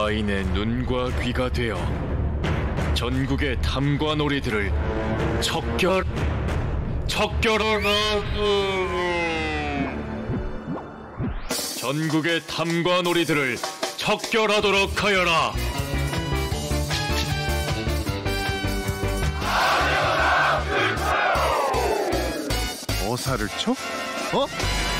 와인의 눈과 귀가 되어 전국의 탐관오리들을 척결하라. 전국의 탐관오리들을 척결하도록 하여라. 어사를 쳐? 어?